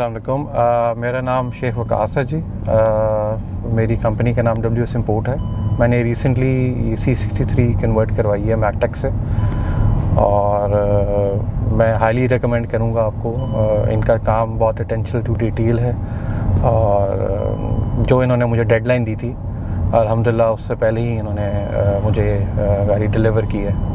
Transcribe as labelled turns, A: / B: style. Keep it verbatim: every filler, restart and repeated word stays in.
A: अस्सलाम वालेकुम। अ, मेरा नाम शेख वकास है जी। आ, मेरी कंपनी का नाम डब्ल्यू एस इम्पोर्ट है। मैंने recently C sixty three convert करवाई है मैकटेक से और आ, मैं हाईली रिकमेंड करूँगा आपको। आ, इनका काम बहुत अटेंशन टू डिटेल है और आ, जो इन्होंने मुझे डेडलाइन दी थी अल्हम्दुलिल्लाह उससे पहले ही इन्होंने आ, मुझे आ, गाड़ी डिलीवर की है।